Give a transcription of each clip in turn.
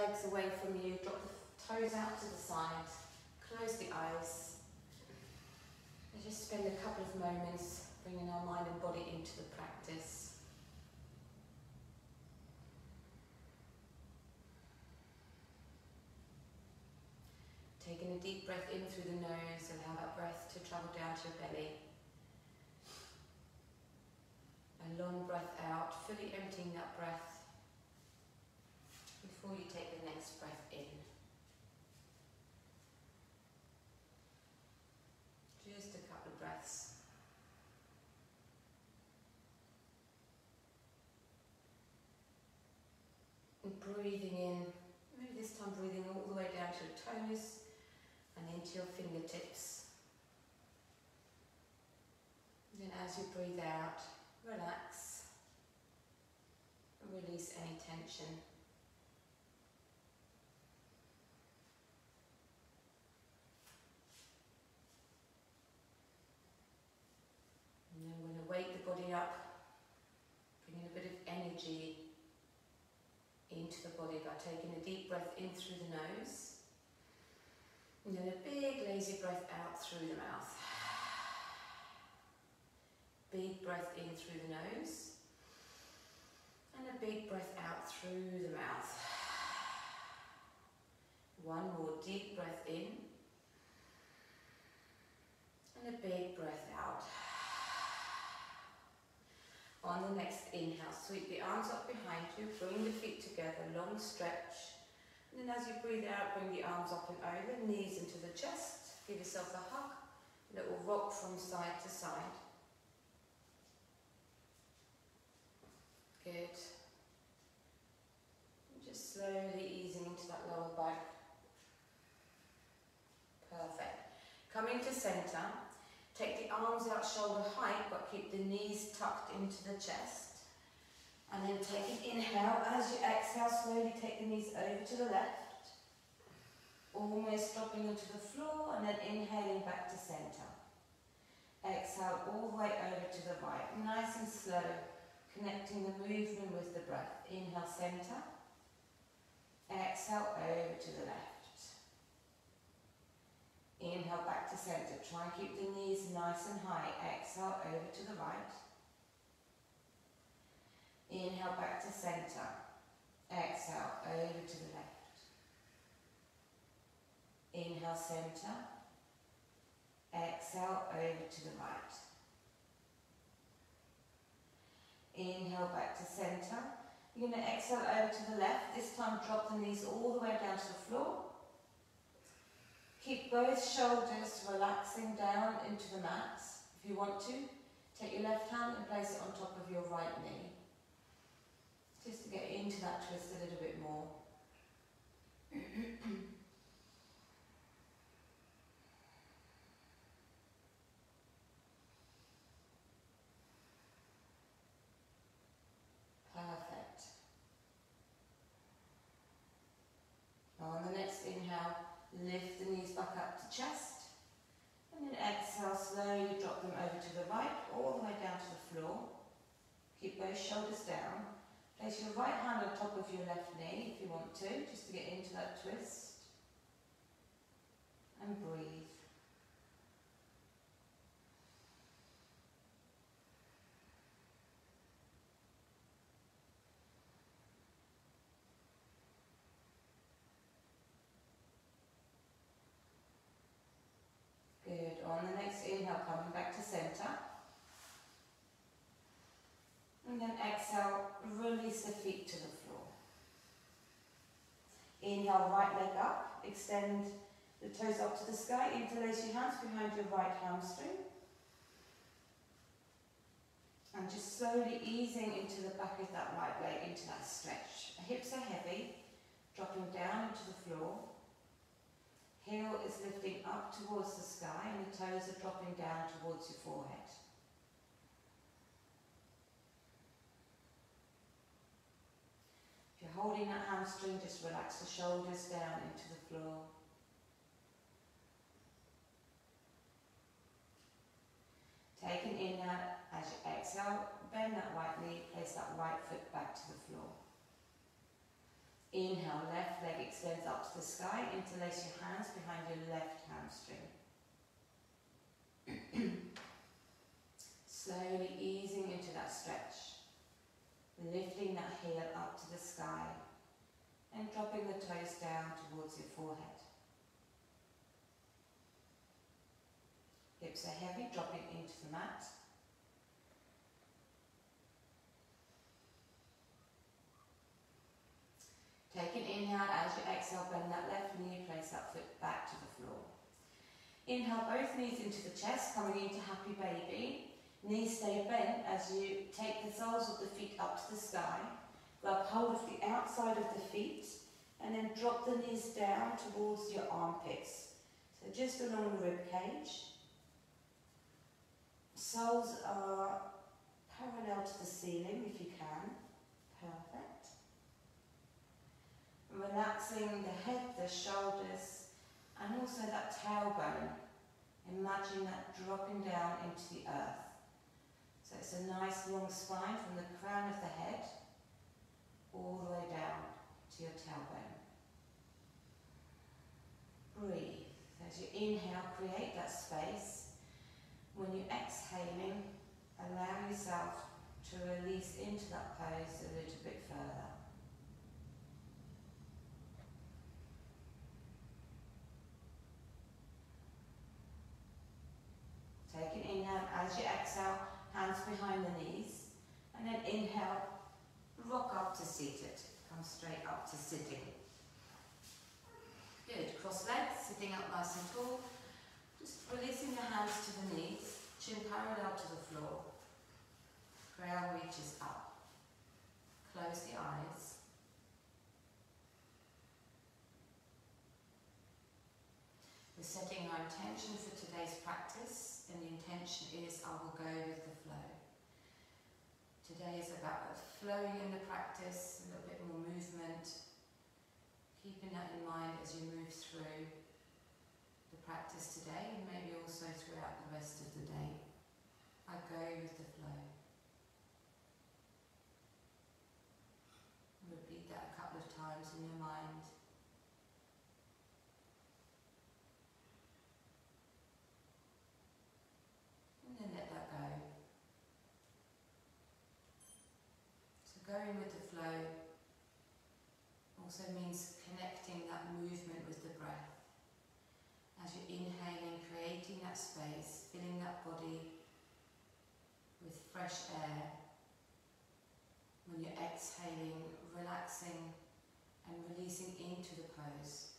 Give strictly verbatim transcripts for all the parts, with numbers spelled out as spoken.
legs away from you, drop the toes out to the side, close the eyes, and just spend a couple of moments bringing our mind and body into the practice. Taking a deep breath in through the nose, allow that breath to travel down to your belly. A long breath out, fully emptying that breath before you take the next breath in. Just a couple of breaths. And breathing in, maybe this time breathing all the way down to your toes and into your fingertips. And then as you breathe out, relax and release any tension. And then we're going to wake the body up, bringing a bit of energy into the body by taking a deep breath in through the nose. And then a big lazy breath out through the mouth. Big breath in through the nose. And a big breath out through the mouth. One more deep breath in. And a big breath out. On the next inhale, sweep the arms up behind you, bring the feet together, long stretch. And then as you breathe out, bring the arms up and over, knees into the chest. Give yourself a hug, a little rock from side to side. Good. And just slowly easing into that lower back. Perfect. Coming to center, take the arms out shoulder height, but keep the knees tucked into the chest. And then take an inhale. As you exhale, slowly take the knees over to the left. Almost dropping onto the floor, and then inhaling back to center. Exhale all the way over to the right. Nice and slow, connecting the movement with the breath. Inhale, center. Exhale over to the left. Inhale back to center. Try and keep the knees nice and high. Exhale over to the right. Inhale back to center. Exhale over to the left. Inhale, center. Exhale over to the right. Inhale back to center. You're going to exhale over to the left. This time drop the knees all the way down to the floor. Keep both shoulders relaxing down into the mat. If you want to, take your left hand and place it on top of your right knee. Just to get into that twist a little bit more. Perfect. On the next inhale, lift the knees back up to chest. And then exhale, slowly drop them over to the right, all the way down to the floor. Keep both shoulders down. Place your right hand on top of your left knee if you want to, just to get into that twist. And breathe. Good. On the next inhale, coming back to center. And then exhale, release the feet to the floor. Inhale, right leg up, extend the toes up to the sky, interlace your hands behind your right hamstring. And just slowly easing into the back of that right leg, into that stretch. The hips are heavy, dropping down into the floor. Heel is lifting up towards the sky and the toes are dropping down towards your forehead. If you're holding that hamstring, just relax the shoulders down into the floor. Take an inhale. As you exhale, bend that right knee, place that right foot back to the floor. Inhale, left leg extends up to the sky. Interlace your hands behind your left hamstring. Slowly easing into that stretch. Lifting that heel up to the sky and dropping the toes down towards your forehead. Hips are heavy, dropping into the mat. Take an inhale as you exhale, bend that left knee, place that foot back to the floor. Inhale both knees into the chest, coming into happy baby. Knees stay bent as you take the soles of the feet up to the sky. Grab hold of the outside of the feet and then drop the knees down towards your armpits. So just along the rib cage. Soles are parallel to the ceiling if you can. Perfect. Relaxing the head, the shoulders, and also that tailbone. Imagine that dropping down into the earth. So it's a nice long spine from the crown of the head all the way down to your tailbone. Breathe. As you inhale, create that space. When you're exhaling, allow yourself to release into that pose a little bit further. Take an inhale as you exhale, hands behind the knees, and then inhale, rock up to seated. Come straight up to sitting. Good. Cross legs, sitting up nice and tall. Just releasing the hands to the knees, chin parallel to the floor. Crown reaches up. Close the eyes. We're setting our intention for today's practice, and the intention is I will go with the flow. Today is about flowing in the practice, a little bit more movement, keeping that in mind as you move through the practice today and maybe also throughout the rest of the day. I go with the flow. Repeat that a couple of times in your mind. And then let that go. So going with the flow also means connecting that movement with the breath. As you're inhaling, creating that space, filling that body with fresh air. When you're exhaling, relaxing and releasing into the pose.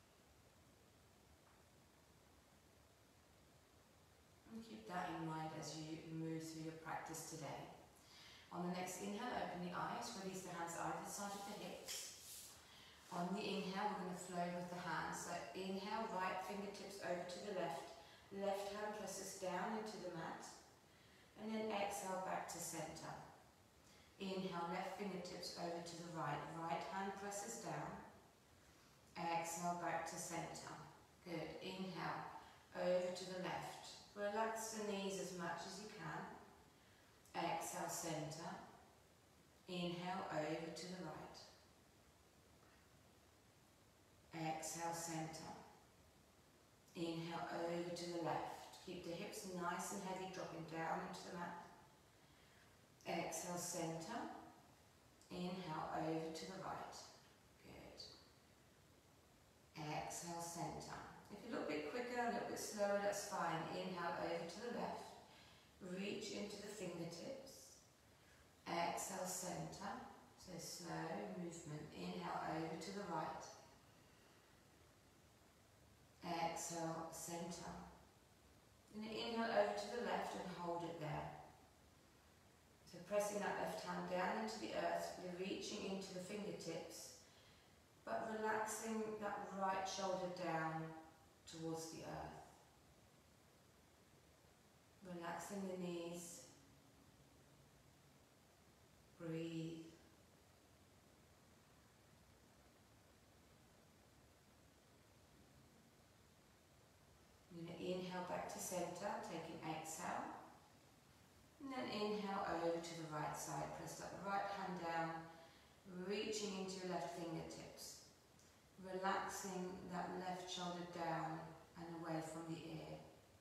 And keep that in mind as you move through your practice today. On the next inhale, open the eyes, release the hands either side of the hips. On the inhale, we're going to flow with the hands. So inhale, right fingertips over to the left. Left hand presses down into the mat. And then exhale back to center. Inhale, left fingertips over to the right. Right hand presses down. Exhale back to center. Good. Inhale, over to the left. Relax the knees as much as you can. Exhale, center. Inhale, over to the right. Exhale, center. Inhale, over to the left. Keep the hips nice and heavy, dropping down into the mat. Exhale, center. Inhale, over to the right. Good. Exhale, center. If you're a little bit quicker, a little bit slower, that's fine. Inhale, over to the left. Reach into the fingertips. Exhale, center. So slow movement. Inhale, over to the right. Exhale, center. And then inhale over to the left and hold it there. So pressing that left hand down into the earth, you're reaching into the fingertips, but relaxing that right shoulder down towards the earth. Relaxing the knees. Breathe. Inhale back to center, take an exhale. And then inhale over to the right side. Press that right hand down, reach reaching into your left fingertips, relaxing that left shoulder down and away from the ear.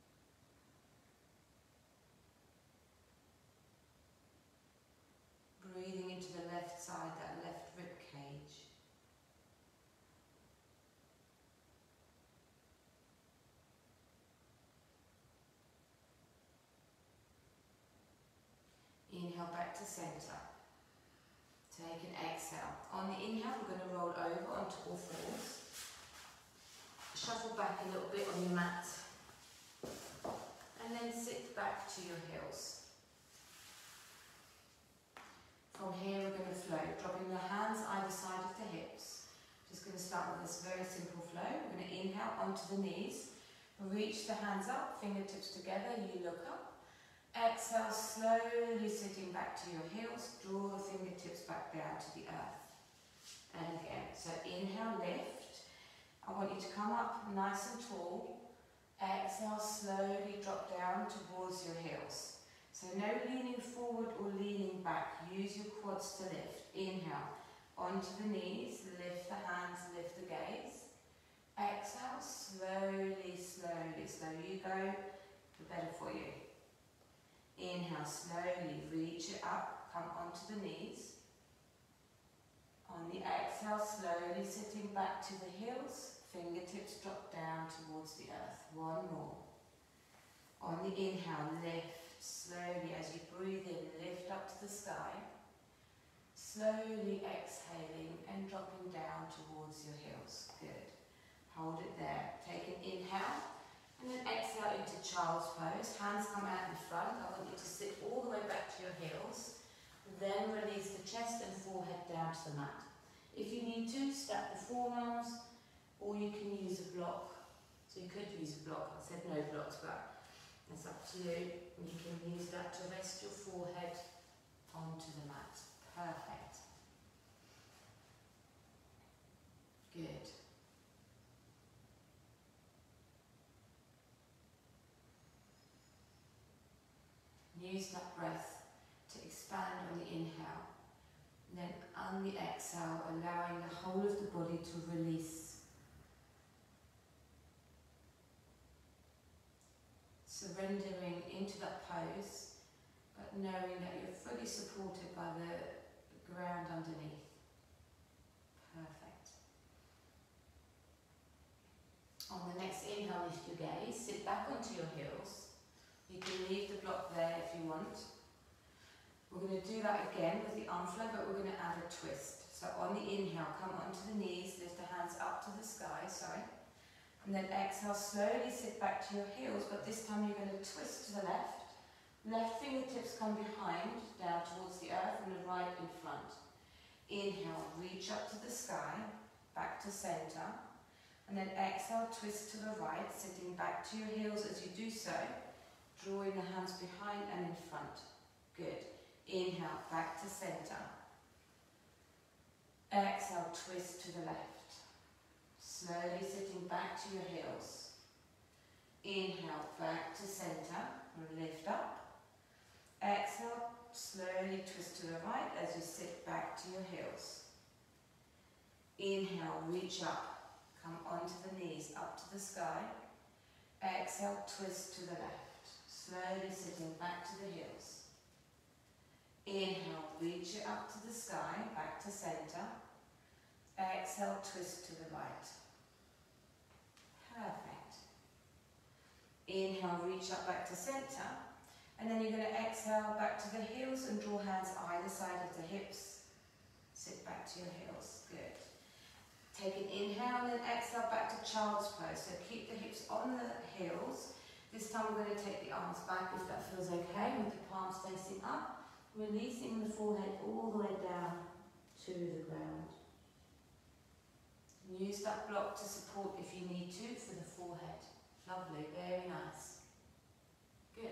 Breathing into the left side, that left rib cage. Inhale back to centre. Take an exhale. On the inhale, we're going to roll over onto all fours. Shuffle back a little bit on your mat. And then sit back to your heels. From here, we're going to float, dropping the hands either side of the hips. Just going to start with this very simple flow. We're going to inhale onto the knees. Reach the hands up, fingertips together, you look up. Exhale, slowly sitting back to your heels, draw the fingertips back down to the earth. And again, so inhale, lift. I want you to come up nice and tall. Exhale, slowly drop down towards your heels. So no leaning forward or leaning back, use your quads to lift. Inhale, onto the knees, lift the hands, lift the gaze. Exhale, slowly, slowly, slow you go, the better for you. Inhale, slowly reach it up, come onto the knees. On the exhale, slowly sitting back to the heels, fingertips drop down towards the earth. One more. On the inhale, lift slowly as you breathe in, lift up to the sky. Slowly exhaling and dropping down towards your heels. Good. Hold it there. Take an inhale. And then exhale into child's pose. Hands come out in front. I want you to sit all the way back to your heels. Then release the chest and forehead down to the mat. If you need to, stack the forearms, or you can use a block. So you could use a block. I said no blocks, but it's up to you. You can use that to rest your forehead onto the mat. Perfect. Good. Use that breath to expand on the inhale, and then on the exhale, allowing the whole of the body to release. Surrendering into that pose, but knowing that you're fully supported by the ground underneath. Perfect. On the next inhale, lift your gaze, sit back onto your heels. You can leave the block there if you want. We're going to do that again with the arm flow, but we're going to add a twist. So on the inhale, come onto the knees, lift the hands up to the sky, sorry. And then exhale, slowly sit back to your heels, but this time you're going to twist to the left. Left fingertips come behind, down towards the earth, and the right in front. Inhale, reach up to the sky, back to center. And then exhale, twist to the right, sitting back to your heels as you do so. Drawing the hands behind and in front. Good. Inhale, back to center. Exhale, twist to the left. Slowly sitting back to your heels. Inhale, back to center. Lift up. Exhale, slowly twist to the right as you sit back to your heels. Inhale, reach up. Come onto the knees, up to the sky. Exhale, twist to the left. Slowly sitting back to the heels. Inhale, reach it up to the sky, back to center. Exhale, twist to the right. Perfect. Inhale, reach up back to center. And then you're going to exhale back to the heels and draw hands either side of the hips. Sit back to your heels. Good. Take an inhale and then exhale back to child's pose. So keep the hips on the heels. This time we're going to take the arms back if that feels okay, with the palms facing up, releasing the forehead all the way down to the ground. Use that block to support if you need to for the forehead. Lovely, very nice. Good.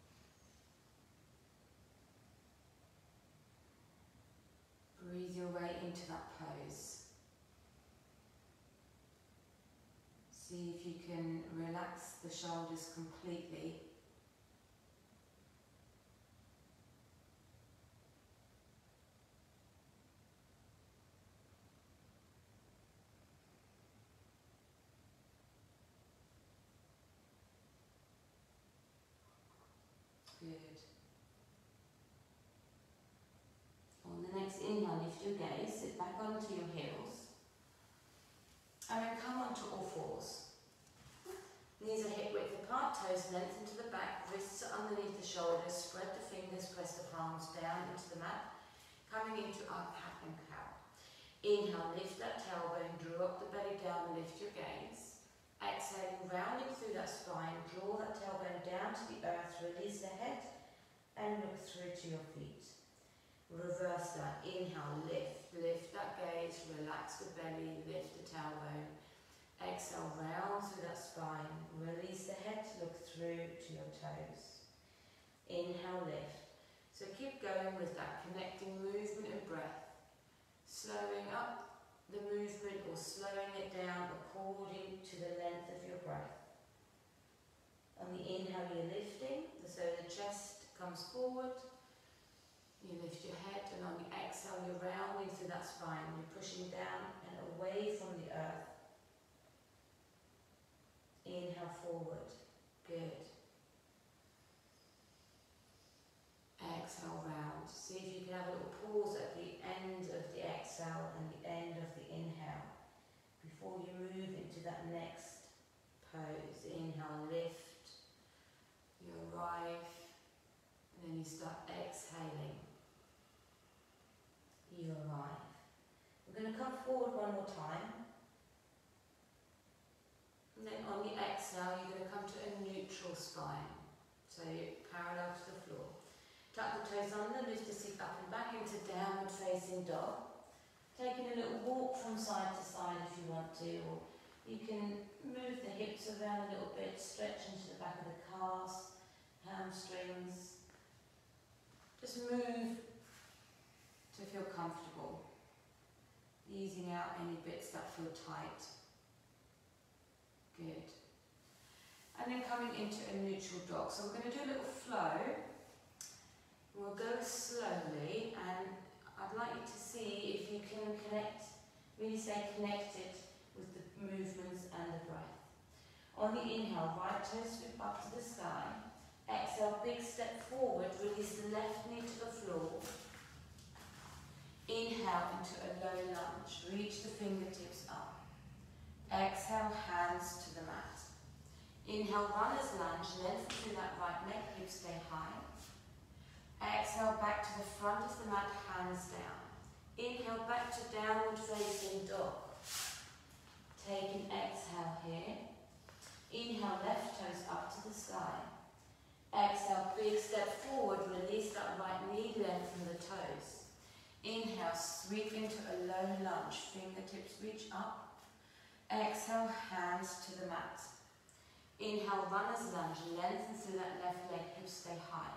Breathe your way into that pose. See if you can relax the shoulders completely. lift your gaze, sit back onto your heels, and then come onto all fours. Knees are hip width apart, toes lengthen to the back, wrists are underneath the shoulders, spread the fingers, press the palms down into the mat, coming into our cat and cow. Inhale, lift that tailbone, draw up the belly down, lift your gaze. Exhaling, rounding through that spine, draw that tailbone down to the earth, release the head, and look through to your feet. Reverse that. Inhale, lift, lift that gaze, relax the belly, lift the tailbone. Exhale, round through that spine, release the head, look through to your toes. Inhale, lift. So keep going with that, connecting movement and breath. Slowing up the movement or slowing it down according to the length of your breath. On the inhale, you're lifting, so the chest comes forward. You lift your head, and on the exhale, you're rounding through that spine. You're pushing down and away from the earth. Inhale forward. Good. Exhale round. See if you can have a little pause at the end of the exhale and the end of the inhale before you move into that next pose. Inhale, lift. You arrive, and then you start exhaling. You arrive. We're going to come forward one more time. And then on the exhale, you're going to come to a neutral spine. So you're parallel to the floor. Tuck the toes under, lift the seat up and back into downward facing dog. Taking a little walk from side to side if you want to, or you can move the hips around a little bit, stretch into the back of the calves, hamstrings. Just move to feel comfortable, easing out any bits that feel tight. Good. And then coming into a neutral dog. So we're going to do a little flow. We'll go slowly, and I'd like you to see if you can connect, really stay connected with the movements and the breath. On the inhale, right toe sweep up to the sky. Exhale, big step forward, release the left knee to the floor. Inhale into a low lunge, reach the fingertips up. Exhale, hands to the mat. Inhale, runner's lunge, lengthen through that right leg, hips stay high. Exhale, back to the front of the mat, hands down. Inhale, back to downward facing dog. Take an exhale here. Inhale, left toes up to the sky. Exhale, big step forward, release that right knee, lengthen the toes. Inhale, sweep into a low lunge, fingertips reach up. Exhale, hands to the mat. Inhale, runner's lunge, lengthen through that left leg, hips stay high.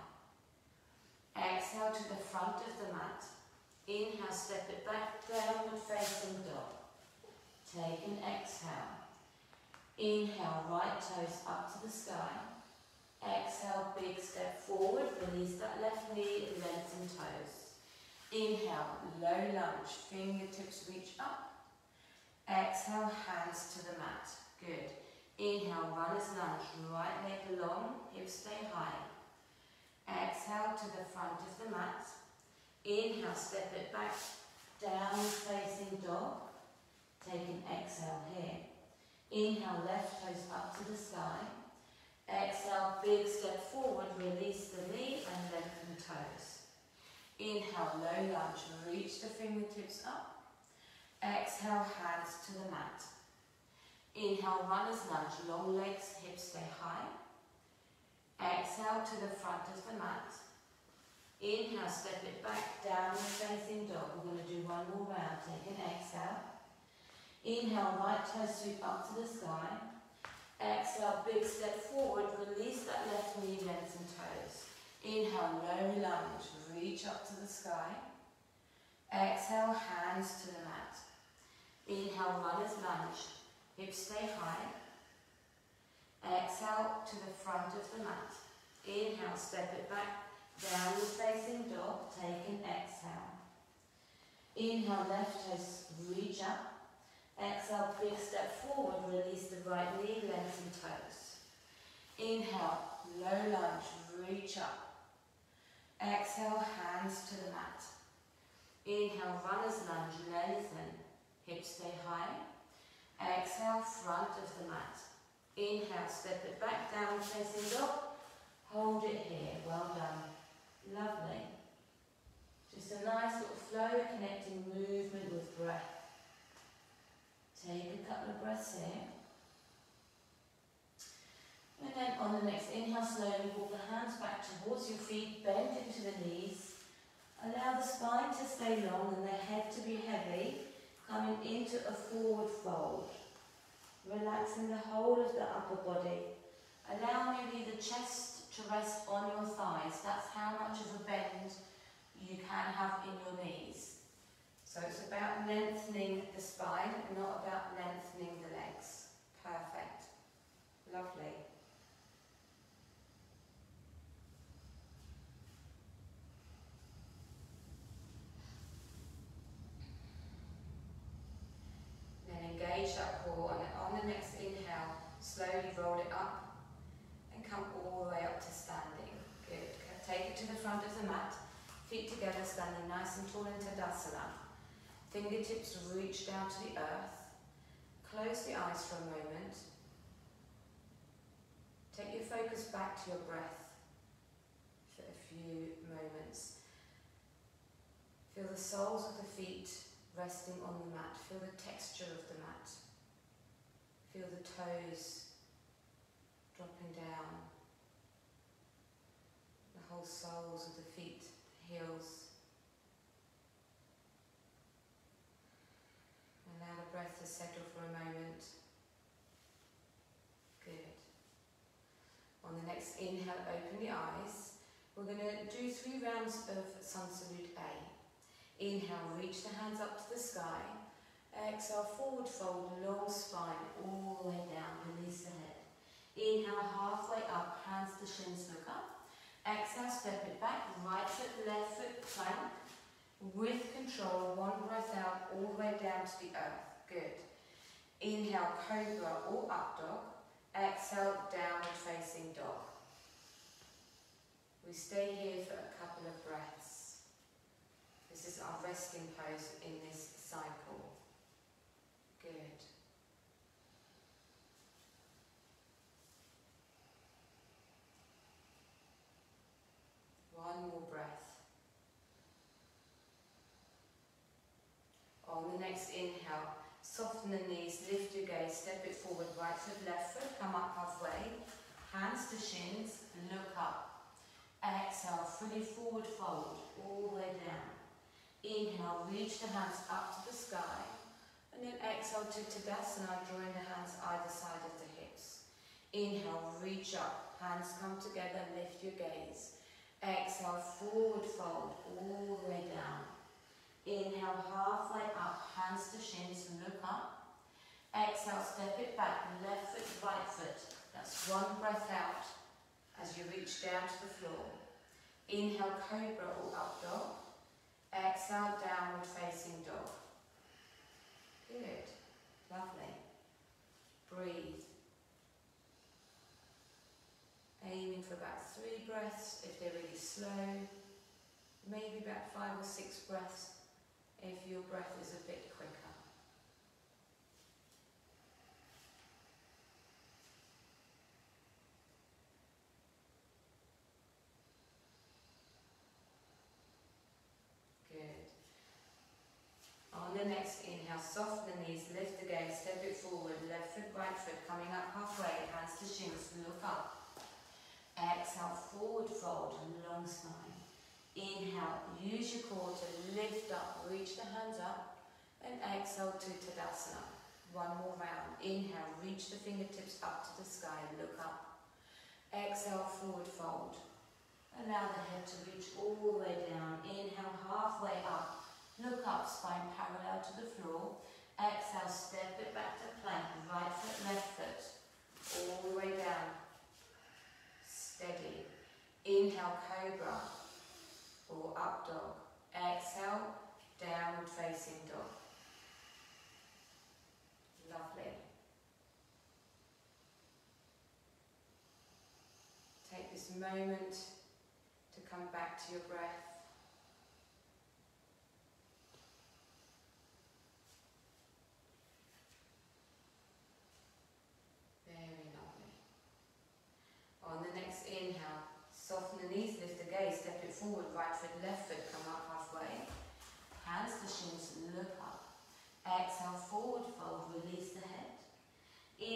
Exhale to the front of the mat. Inhale, step it back, downward facing dog. Take an exhale. Inhale, right toes up to the sky. Exhale, big step forward, release that left knee, lengthen toes. Inhale, low lunge, fingertips reach up. Exhale, hands to the mat. Good. Inhale, runner's lunge, right leg long, hips stay high. Exhale to the front of the mat. Inhale, step it back, downward facing dog. Take an exhale here. Inhale, left toes up to the sky. Exhale, big step forward, release the knee and lengthen toes. Inhale, low lunge, reach the fingertips up. Exhale, hands to the mat. Inhale, runner's lunge, long legs, hips stay high. Exhale to the front of the mat. Inhale, step it back, downward facing dog. We're going to do one more round. Take an exhale. Inhale, right toe sweep up to the sky. Exhale, big step forward, release that left knee, lengthen toes. Inhale, low lunge, reach up to the sky. Exhale, hands to the mat. Inhale, runner's lunge, hips stay high. Exhale to the front of the mat. Inhale, step it back, downward facing dog, take an exhale. Inhale, left toes reach up. Exhale, big step forward, release the right knee, lengthen toes. Inhale, low lunge, reach up. Exhale, hands to the mat. Inhale, runner's lunge, lengthen. Hips stay high. Exhale, front of the mat. Inhale, step it back, down facing dog. Hold it here, well done. Lovely. Just a nice little flow, connecting movement with breath. Take a couple of breaths here. And then on the next inhale, slowly walk the hands back towards your feet, bend into the knees. Allow the spine to stay long and the head to be heavy, coming into a forward fold. Relaxing the whole of the upper body. Allow maybe the chest to rest on your thighs. That's how much of a bend you can have in your knees. So it's about lengthening the spine, not about lengthening the legs. Perfect. Lovely. Then engage that core, and on the next inhale, slowly roll it up and come all the way up to standing. Good. Take it to the front of the mat, feet together, standing nice and tall in Tadasana. Fingertips reach down to the earth. Close the eyes for a moment. Take your focus back to your breath for a few moments. Feel the soles of the feet resting on the mat. Feel the texture of the mat. Feel the toes dropping down. The whole soles of the feet, heels. Allow the breath to settle for a moment. Good. On the next inhale, open the eyes. We're going to do three rounds of Sun Salute A. Inhale, reach the hands up to the sky. Exhale, forward fold, long spine, all the way down, release the head. Inhale, halfway up, hands to shins, look up. Exhale, step it back, right foot, left foot, plank. With control, one breath out, all the way down to the earth. Good. Inhale, cobra or up dog. Exhale, downward facing dog. We stay here for a couple of breaths. This is our resting pose in this cycle. Good. One more breath. On the next inhale, soften the knees, lift your gaze, step it forward, right foot, left foot, come up halfway, hands to shins, look up. Exhale, fully forward fold, all the way down. Inhale, reach the hands up to the sky, and then exhale to Tadasana, drawing the hands either side of the hips. Inhale, reach up, hands come together, lift your gaze. Exhale, forward fold, all the way down. Inhale, halfway up, hands to shins, look up. Exhale, step it back, left foot, right foot. That's one breath out as you reach down to the floor. Inhale, cobra or up dog. Exhale, downward facing dog. Good, lovely. Breathe. Aiming for about three breaths if they're really slow. Maybe about five or six breaths if your breath is a bit quicker. Good. On the next inhale, soften the knees, lift the gaze, step it forward, left foot, right foot, coming up halfway, hands to shins, look up. Exhale, forward fold, long spine. Inhale, use your core to lift up, reach the hands up, and exhale to Tadasana. One more round. Inhale, reach the fingertips up to the sky, look up. Exhale, forward fold. Allow the head to reach all the way down. Inhale, halfway up, look up, spine parallel to the floor. Exhale, step it back to plank, right foot, left foot, all the way down. Steady. Inhale, cobra or up dog. Exhale, downward facing dog. Lovely. Take this moment to come back to your breath.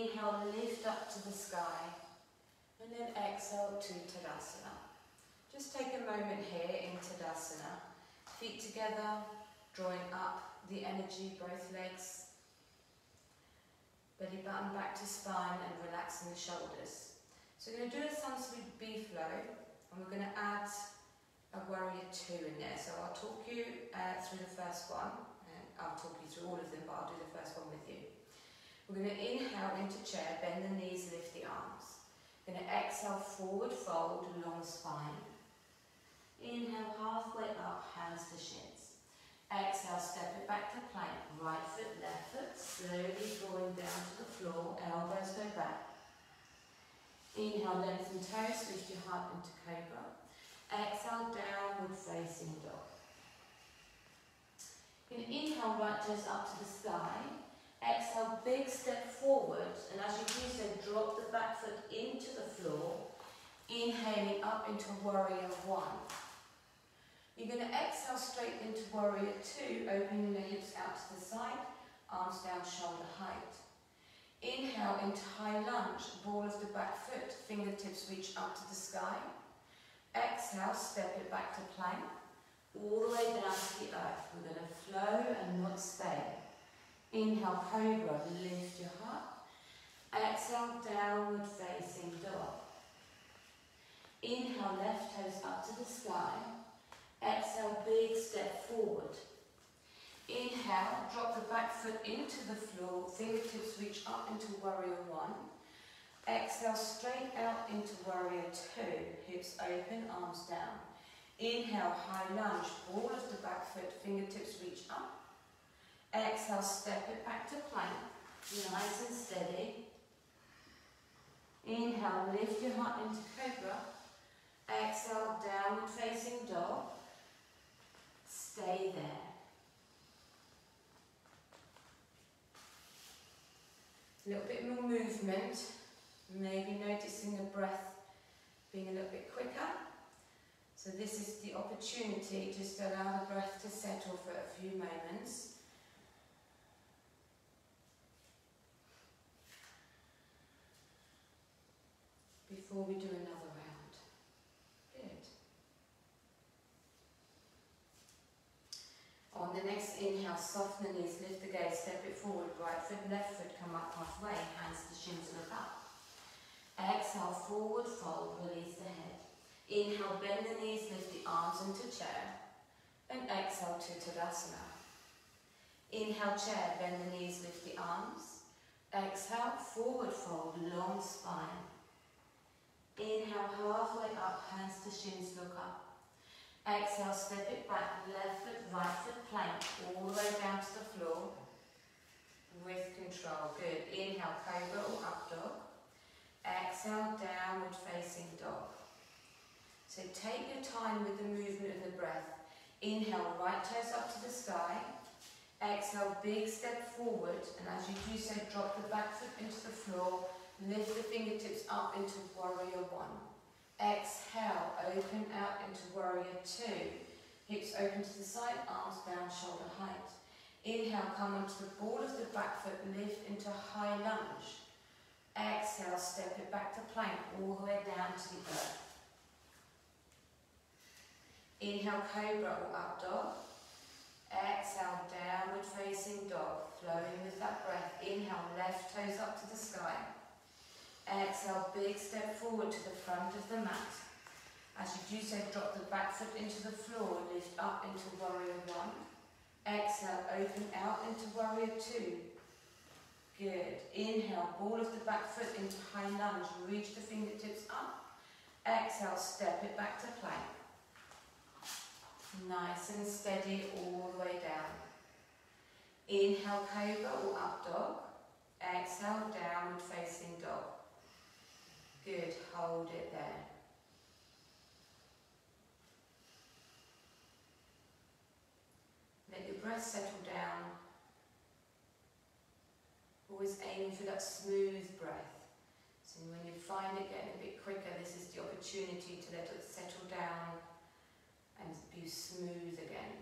Inhale, lift up to the sky. And then exhale to Tadasana. Just take a moment here in Tadasana. Feet together, drawing up the energy, both legs. Belly button back to spine and relaxing the shoulders. So we're going to do a Sanskrit B flow, and we're going to add a warrior two in there. So I'll talk you uh, through the first one, and I'll talk you through all of them, but I'll do the first one with you. We're going to inhale into chair, bend the knees, lift the arms. We're going to exhale, forward fold, long spine. Inhale, halfway up, hands to shins. Exhale, step it back to plank, right foot, left foot, slowly drawing down to the floor, elbows go back. Inhale, lengthen toes, lift your heart into cobra. Exhale, downward facing dog. You can inhale, right toes up to the sky. Exhale, big step forward, and as you do so, drop the back foot into the floor. Inhaling up into warrior one. You're going to exhale straight into warrior two, opening the hips out to the side, arms down, shoulder height. Inhale into high lunge, ball of the back foot, fingertips reach up to the sky. Exhale, step it back to plank, all the way down to the earth. We're going to flow and not stay. Inhale, cobra, lift your heart. Exhale, downward facing dog. Inhale, left toes up to the sky. Exhale, big step forward. Inhale, drop the back foot into the floor, fingertips reach up into warrior one. Exhale, straight out into warrior two, hips open, arms down. Inhale, high lunge, ball of the back foot, fingertips reach up. Exhale, step it back to plank, nice and steady. Inhale, lift your heart into cobra. Exhale, downward facing dog. Stay there. A little bit more movement, maybe noticing the breath being a little bit quicker. So this is the opportunity just to allow the breath to settle for a few moments. Before we do another round. Good. On the next inhale, soften the knees, lift the gaze, step it forward, right foot, left foot, come up halfway, hands to shins, look up. Exhale, forward fold, release the head. Inhale, bend the knees, lift the arms into chair. And exhale to Tadasana. Inhale, chair, bend the knees, lift the arms. Exhale, forward fold, long spine. Inhale, halfway up, hands to shins, look up. Exhale, step it back, left foot, right foot, plank, all the way down to the floor. With control, good. Inhale, cobra or up dog. Exhale, downward facing dog. So take your time with the movement of the breath. Inhale, right toes up to the sky. Exhale, big step forward, and as you do so, drop the back foot into the floor. Lift the fingertips up into warrior one. Exhale, open out into warrior two. Hips open to the side, arms down, shoulder height. Inhale, come onto the ball of the back foot, lift into high lunge. Exhale, step it back to plank, all the way down to the earth. Inhale, cobra or up dog. Exhale, downward facing dog, flowing with that breath. Inhale, left toes up to the sky. Exhale, big step forward to the front of the mat. As you do so, drop the back foot into the floor, lift up into warrior one. Exhale, open out into warrior two. Good. Inhale, ball of the back foot into high lunge, reach the fingertips up. Exhale, step it back to plank. Nice and steady all the way down. Inhale, cobra or up dog. Exhale, downward facing dog. Good, hold it there. Let your breath settle down. Always aiming for that smooth breath. So when you find it getting a bit quicker, this is the opportunity to let it settle down and be smooth again.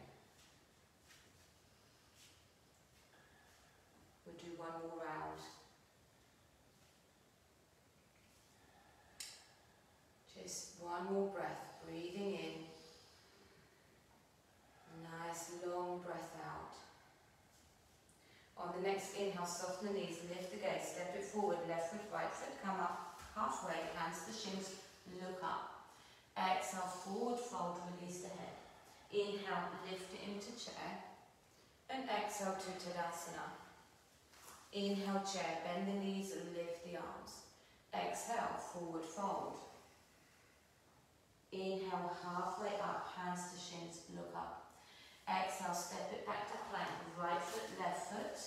We'll do one more round. One more breath, breathing in. Nice long breath out. On the next inhale, soften the knees, lift the gaze, step it forward, left foot, right foot, come up, halfway, hands to shins, look up. Exhale, forward fold, release the head. Inhale, lift it into chair. And exhale to Tadasana. Inhale, chair, bend the knees and lift the arms. Exhale, forward fold. Inhale, halfway up, hands to shins, look up. Exhale, step it back to plank, right foot, left foot.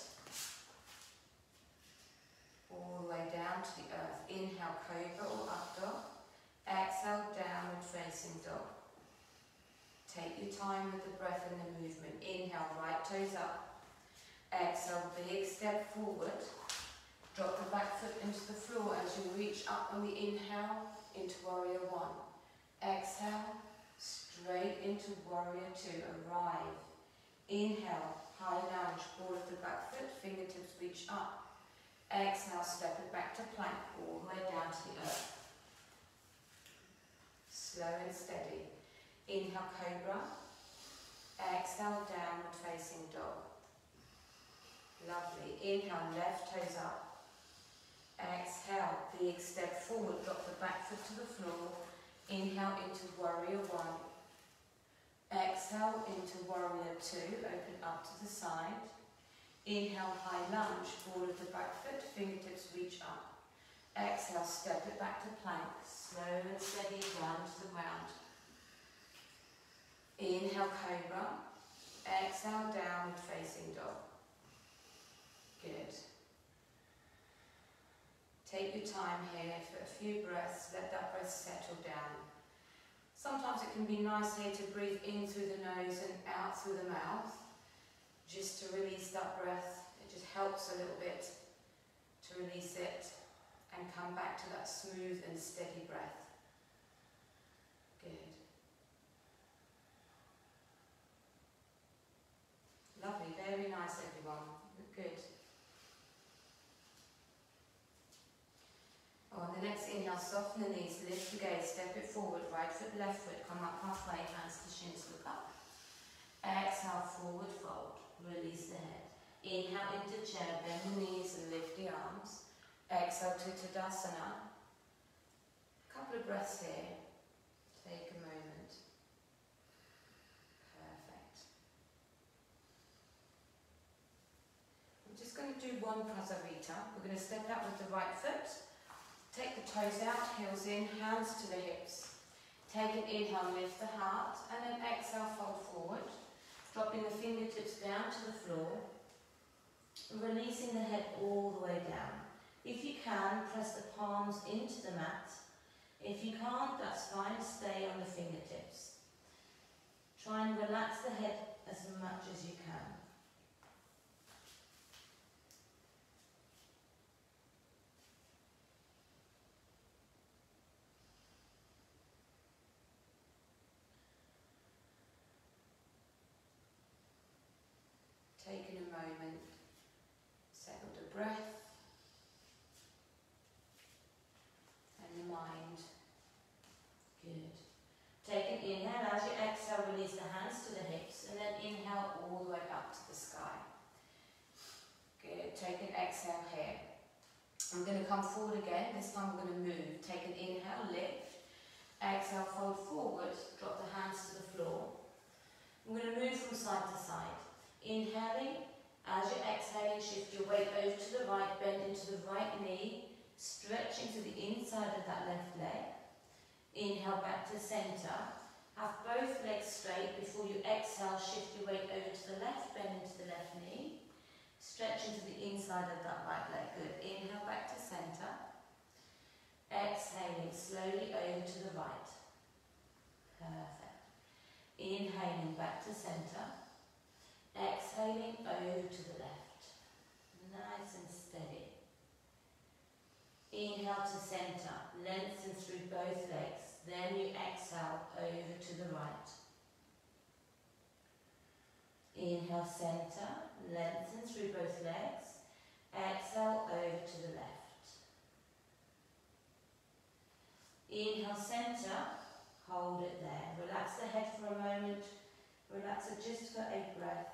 All the way down to the earth. Inhale, cobra or up dog. Exhale, downward facing dog. Take your time with the breath and the movement. Inhale, right toes up. Exhale, big step forward. Drop the back foot into the floor as you reach up on the inhale into warrior one. Exhale, straight into warrior two. Arrive. Inhale, high lunge, ball of the back foot, fingertips reach up. Exhale, step it back to plank, all the way down to the earth. Slow and steady. Inhale, cobra. Exhale, downward facing dog. Lovely. Inhale, left toes up. Exhale, big step forward, drop the back foot to the floor. Inhale into warrior one. Exhale into warrior two, open up to the side. Inhale, high lunge, ball of the back foot, fingertips reach up. Exhale, step it back to plank, slow and steady down to the ground. Inhale, cobra. Exhale, downward facing dog. Good. Take your time here for a few breaths, let that breath settle down. Sometimes it can be nice here to breathe in through the nose and out through the mouth, just to release that breath. It just helps a little bit to release it and come back to that smooth and steady breath. Good. Lovely, very nice everyone. Good. On the next inhale, soften the knees, lift the gaze, step it forward, right foot, left foot, come up halfway, hands to shins, look up. Exhale, forward fold, release the head. Inhale into chair, bend the knees and lift the arms. Exhale to Tadasana. A couple of breaths here. Take a moment. Perfect. I'm just going to do one prasarita. We're going to step out with the right foot. Take the toes out, heels in, hands to the hips. Take an inhale, lift the heart, and then exhale, fold forward. Dropping the fingertips down to the floor. Releasing the head all the way down. If you can, press the palms into the mat. If you can't, that's fine, stay on the fingertips. Try and relax the head as much as you can. Taking a moment, settle the breath and the mind. Good. Take an inhale. As you exhale, release the hands to the hips and then inhale all the way up to the sky. Good. Take an exhale here. I'm going to come forward again. This time I'm going to move. Take an inhale, lift. Exhale, fold forward. Drop the hands to the floor. I'm going to move from side to side. Inhaling, as you're exhaling, shift your weight over to the right, bend into the right knee, stretching to the inside of that left leg. Inhale back to centre. Have both legs straight. Before you exhale, shift your weight over to the left, bend into the left knee, stretching to the inside of that right leg. Good. Inhale back to centre. Exhaling slowly over to the right. Perfect. Inhaling back to centre. Exhaling over to the left. Nice and steady. Inhale to centre. Lengthen through both legs. Then you exhale over to the right. Inhale centre. Lengthen through both legs. Exhale over to the left. Inhale centre. Hold it there. Relax the head for a moment. Relax it just for a breath.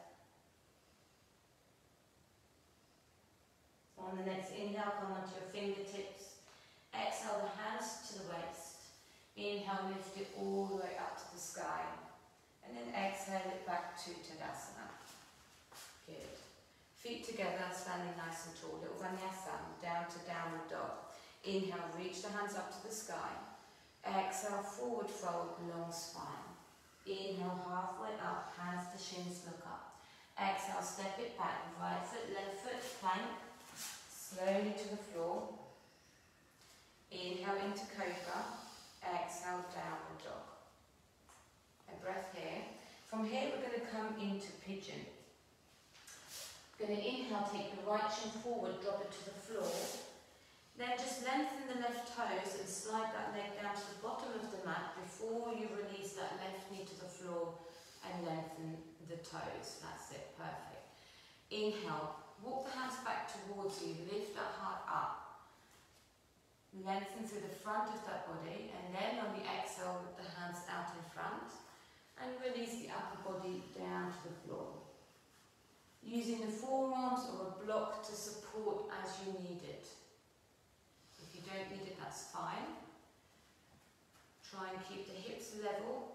On the next inhale, come onto your fingertips. Exhale the hands to the waist. Inhale, lift it all the way up to the sky. And then exhale it back to Tadasana. Good. Feet together, standing nice and tall. Little Vinyasa, down to downward dog. Inhale, reach the hands up to the sky. Exhale, forward fold, long spine. Inhale, halfway up, hands to shins, look up. Exhale, step it back, right foot, left foot, plank. Slowly to the floor. Inhale into Cobra. Exhale, downward dog. A breath here. From here, we're going to come into Pigeon. Going to inhale, take the right shin forward, drop it to the floor. Then just lengthen the left toes and slide that leg down to the bottom of the mat before you release that left knee to the floor and lengthen the toes. That's it, perfect. Inhale, walk the hands back towards you, lift that heart up. Lengthen through the front of that body, and then on the exhale, with the hands out in front and release the upper body down to the floor. Using the forearms or a block to support as you need it. If you don't need it, that's fine. Try and keep the hips level.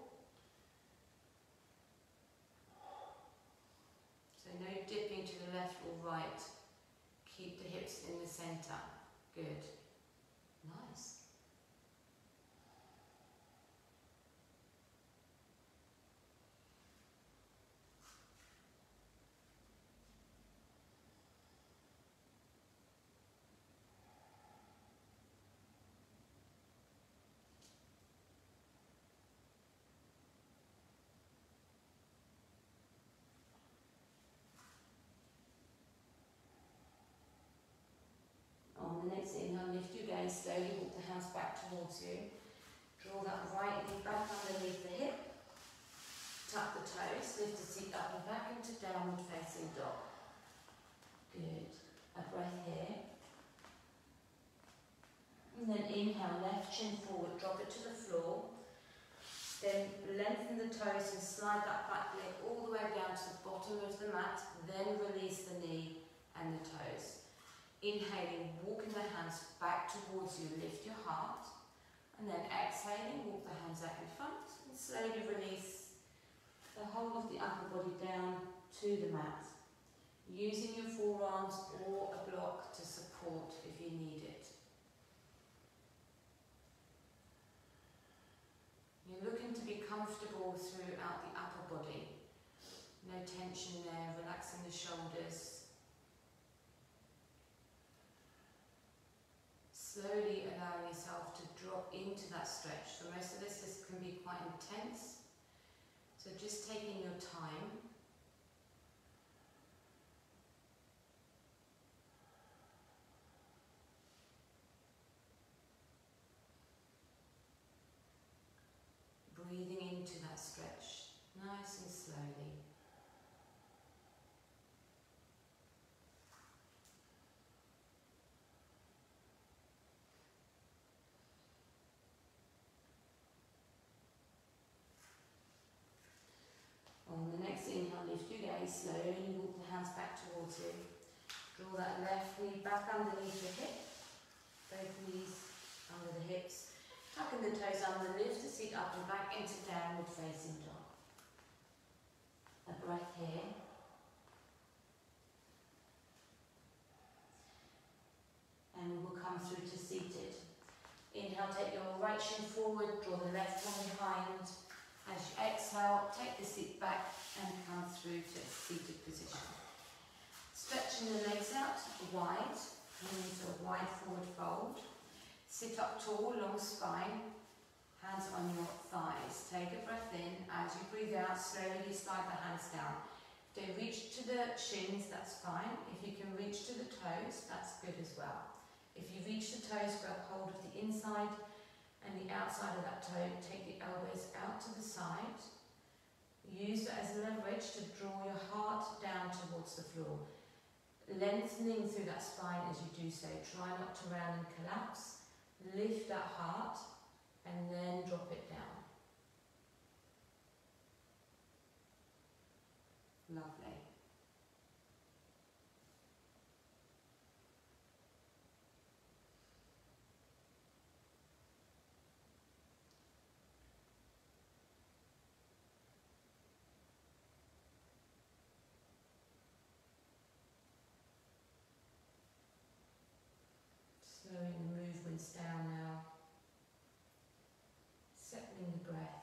So no dipping to the left or right. Keep the hips in the centre. Good. Nice. On the next inhale, lift your gaze slowly, walk the hands back towards you. Draw that right knee back underneath the hip. Tuck the toes, lift the seat up and back into downward facing dog. Good. A breath here. And then inhale, left shin forward, drop it to the floor. Then lengthen the toes and slide that back leg all the way down to the bottom of the mat. Then release the knee and the toes. Inhaling, walking the hands back towards you, lift your heart. And then exhaling, walk the hands out in front and slowly release the whole of the upper body down to the mat. Using your forearms or a block to support if you need it. You're looking to be comfortable throughout the upper body. No tension there, relaxing the shoulders. Slowly allowing yourself to drop into that stretch. For most of this, this can be quite intense. So just taking your time. Breathing into that stretch, nice and slowly. On the next inhale, lift your gaze, slowly walk the hands back towards you. Draw that left knee back underneath the hip, both knees under the hips. Tucking the toes under, lift the seat up and back into downward facing dog. A breath here. And we will come through to seated. Inhale, take your right shin forward, draw the left one behind. As you exhale, take the seat back and come through to a seated position. Stretching the legs out wide, coming into a wide forward fold. Sit up tall, long spine, hands on your thighs. Take a breath in. As you breathe out, slowly slide the hands down. If they reach to the shins, that's fine. If you can reach to the toes, that's good as well. If you reach the toes, grab hold of the inside and the outside of that toe. Take the elbows out to the side. Use that as leverage to draw your heart down towards the floor. Lengthening through that spine as you do so. Try not to round and collapse. Lift that heart and then drop it down. Lovely. Slowing the movements down now. Settling the breath.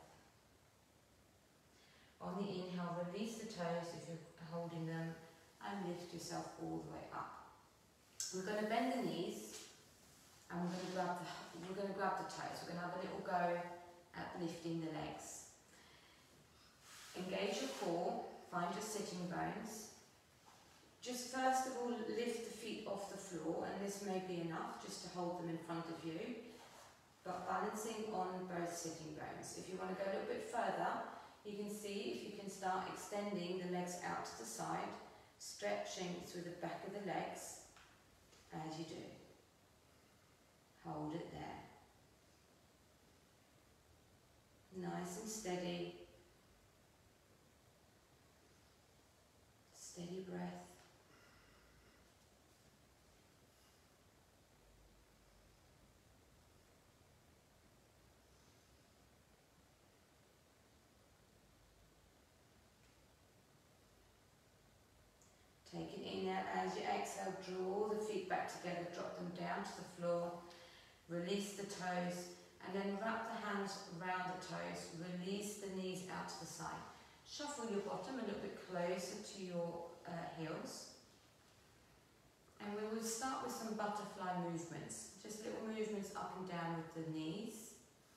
On the inhale, release the toes if you're holding them and lift yourself all the way up. We're going to bend the knees and we're going to grab the, we're going to grab the toes. We're going to have a little go at lifting the legs. Engage your core, find your sitting bones. Just first of all, lift the feet off the floor, and this may be enough just to hold them in front of you, but balancing on both sitting bones. If you want to go a little bit further, you can see if you can start extending the legs out to the side, stretching through the back of the legs as you do. Hold it there. Nice and steady. Steady breath. Take it in out as you exhale, draw the feet back together, drop them down to the floor, release the toes, and then wrap the hands around the toes, release the knees out to the side. Shuffle your bottom a little bit closer to your uh, heels. And we will start with some butterfly movements, just little movements up and down with the knees.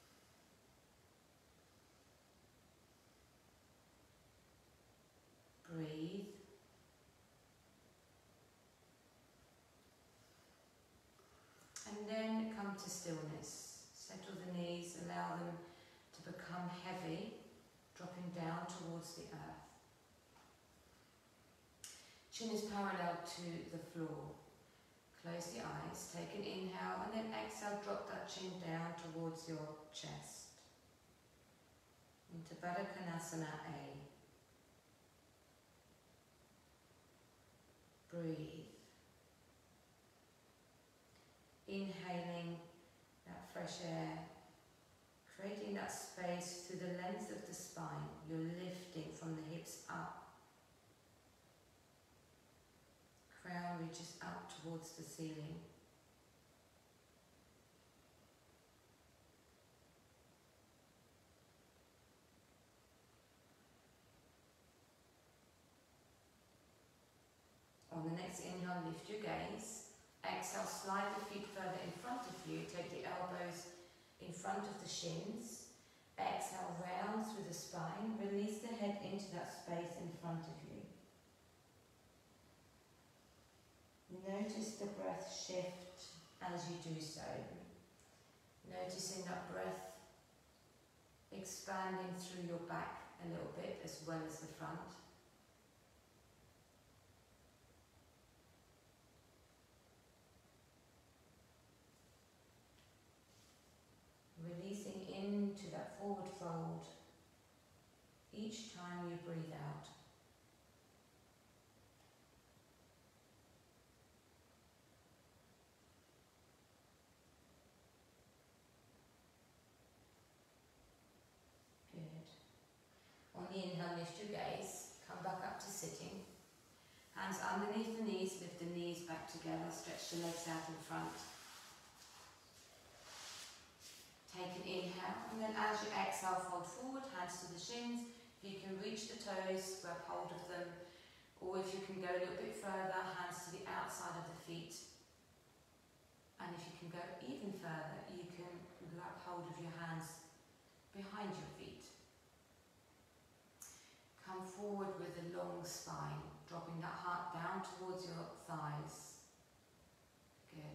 Breathe. And then come to stillness. Settle the knees, allow them to become heavy, dropping down towards the earth. Chin is parallel to the floor. Close the eyes, take an inhale, and then exhale, drop that chin down towards your chest. Into Baddha Konasana A. Breathe. Inhaling that fresh air, creating that space through the length of the spine. You're lifting from the hips up. Crown reaches up towards the ceiling. On the next inhale, lift your gaze. Exhale, slide the feet further in front of you. Take the elbows in front of the shins. Exhale, round through the spine. Release the head into that space in front of you. Notice the breath shift as you do so. Noticing that breath expanding through your back a little bit as well as the front. Releasing into that forward fold each time you breathe out. Good. On the inhale, lift your gaze, come back up to sitting. Hands underneath the knees, lift the knees back together, stretch the legs out in front. Take an inhale, and then as you exhale, fold forward, hands to the shins. If you can reach the toes, grab hold of them, or if you can go a little bit further, hands to the outside of the feet. And if you can go even further, you can grab hold of your hands behind your feet. Come forward with a long spine, dropping that heart down towards your thighs. Good.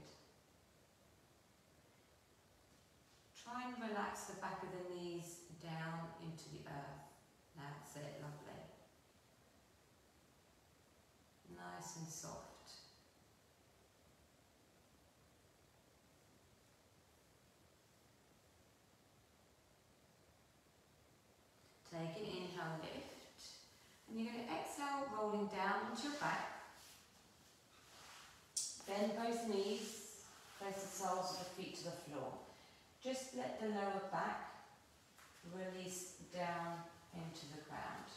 Try and relax the back of the knees down into the earth. That's it, lovely. Nice and soft. Take an inhale, lift. And you're going to exhale, into the floor. Just let the lower back release down into the ground.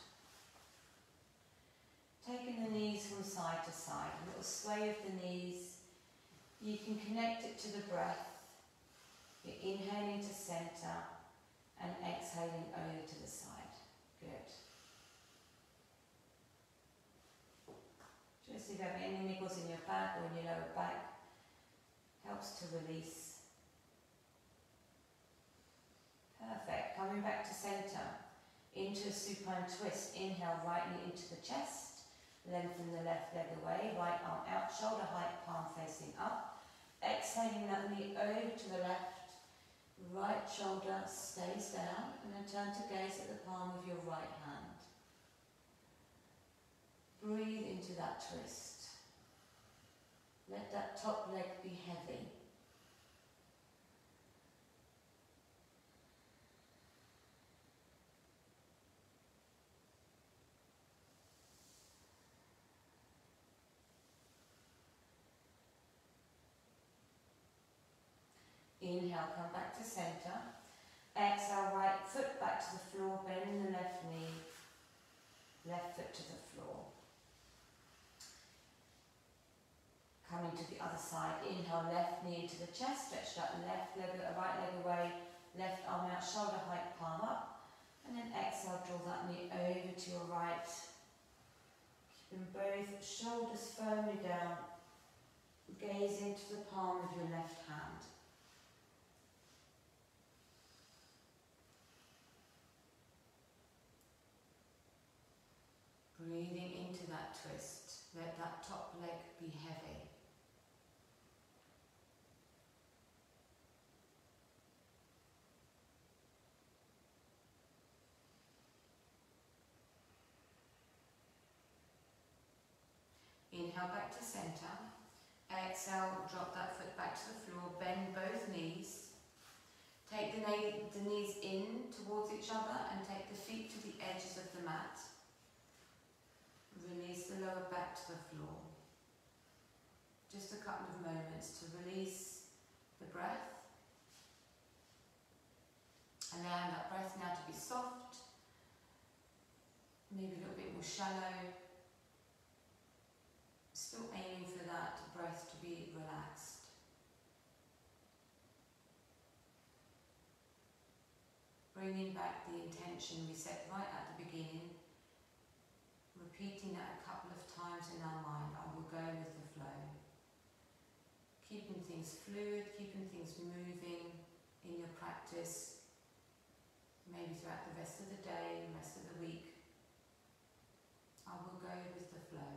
Taking the knees from side to side, a little sway of the knees. You can connect it to the breath. You're inhaling to centre and exhaling over to the side. Good. Just if you have any niggles in your back or in your lower back, helps to release. Perfect. Coming back to centre, into a supine twist. Inhale, right knee into the chest. Lengthen the left leg away. Right arm out, shoulder height, palm facing up. Exhaling that knee over to the left. Right shoulder stays down, and then turn to gaze at the palm of your right hand. Breathe into that twist. Let that top leg be heavy. Inhale, come back to centre. Exhale, right foot back to the floor, bend the left knee, left foot to the floor. Coming to the other side, inhale, left knee to the chest, stretch that left leg, right leg away, left arm out, shoulder height, palm up, and then exhale, draw that knee over to your right. Keeping both shoulders firmly down, gaze into the palm of your left hand. Breathing into that twist, let that top leg be heavy. Inhale back to centre. Exhale, drop that foot back to the floor, bend both knees. Take the, the knees in towards each other and take the feet to the edges of the mat. Release the lower back to the floor. Just a couple of moments to release the breath. Allowing that breath now to be soft, maybe a little bit more shallow. Still aiming for that breath to be relaxed. Bringing back the intention we set right at the beginning. Repeating that a couple of times in our mind, I will go with the flow. Keeping things fluid, keeping things moving in your practice, maybe throughout the rest of the day, the rest of the week. I will go with the flow.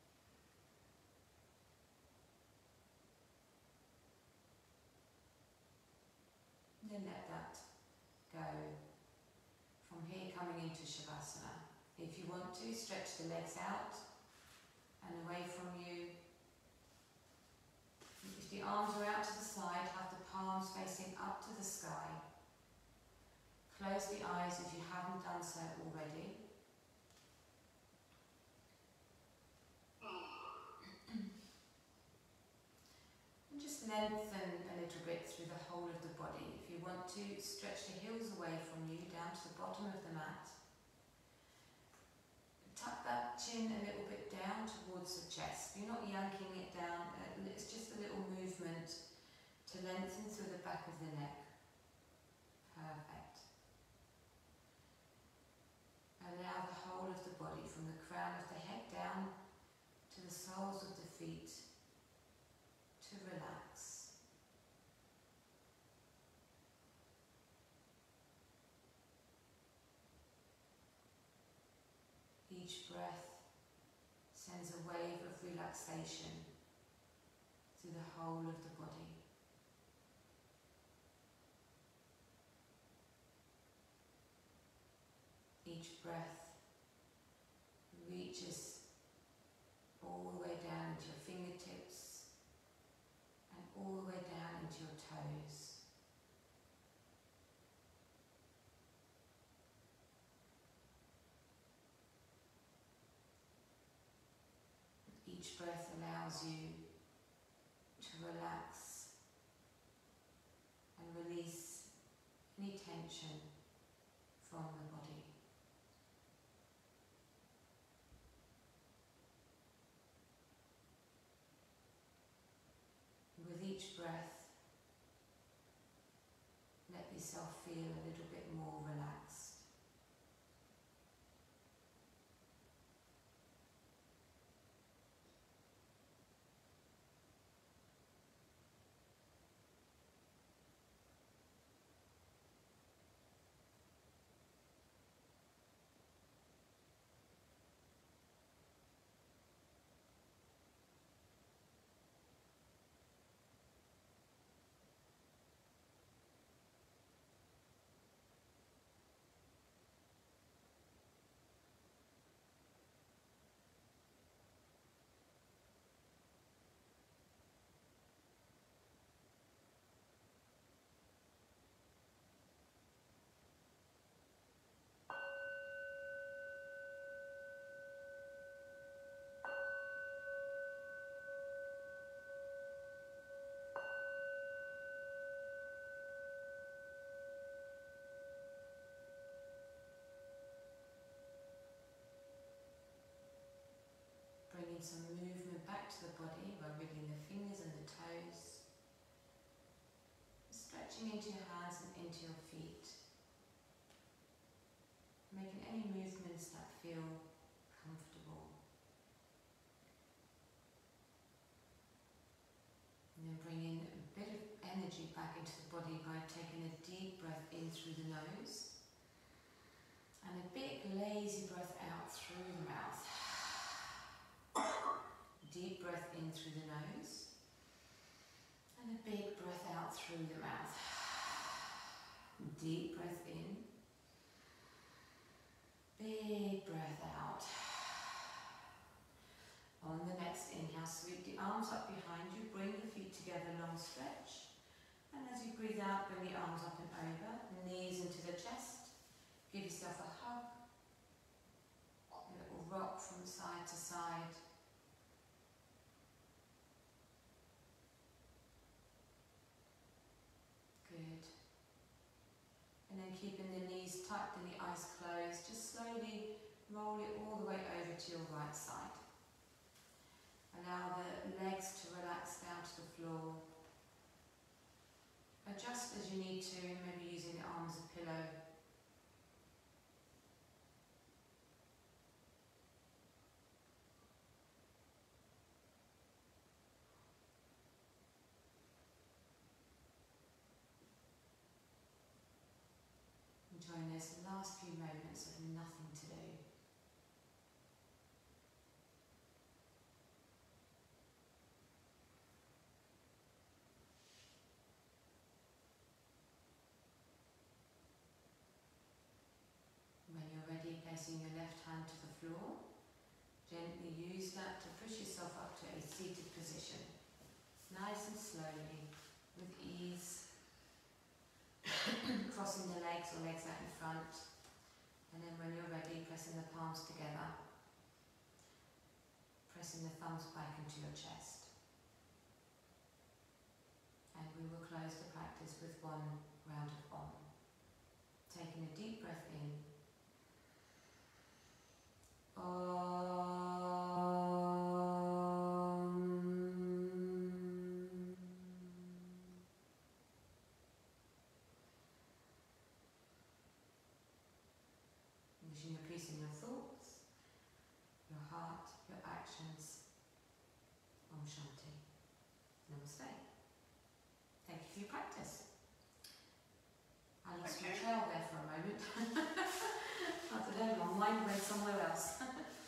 Then let that go. From here, coming into Shavasana. If you want to, stretch the legs out and away from you. If the arms are out to the side, have the palms facing up to the sky. Close the eyes if you haven't done so already. And just lengthen a little bit through the whole of the body. If you want to, stretch the heels away from you down to the bottom of the mat. Tuck that chin a little bit down towards the chest. You're not yanking it down, it's just a little movement to lengthen through the back of the neck. Perfect. Allow the whole of the body, from the crown of the head down to the soles of the feet, to relax. Each breath sends a wave of relaxation through the whole of the body. Each breath reaches all the way down into your fingertips and all the way down into your toes. Each breath allows you to relax and release any tension from the body. With each breath, let yourself feel a little bit more relaxed. Bringing some movement back to the body by wriggling the fingers and the toes. Stretching into your hands and into your feet. Making any movements that feel comfortable. And then bringing a bit of energy back into the body by taking a deep breath in through the nose. And a big lazy breath out through the mouth. Deep breath in through the nose. And a big breath out through the mouth. Deep breath in. Big breath out. On the next inhale, sweep the arms up behind you. Bring the feet together, long stretch. And as you breathe out, bring the arms up and over. Knees into the chest. Give yourself a hug. A little rock from side to side. Good. And then keeping the knees tucked and the eyes closed, just slowly roll it all the way over to your right side. Allow the legs to relax down to the floor. Adjust as you need to, maybe using the arms as a pillow. Enjoying those last few moments of nothing to do. When you're ready, placing your left hand to the floor, gently use that to push yourself up to a seated position. Nice and slowly, with ease. Crossing the legs or legs out in front, and then when you're ready, pressing the palms together, pressing the thumbs back into your chest. And we will close the practice with one round of Om. Taking a deep breath in. Om. Wishing your peace in your thoughts, your heart, your actions. Om Shanti. Namaste. Thank you for your practice. I lost my trail there for a moment. I don't know, my mind went somewhere else.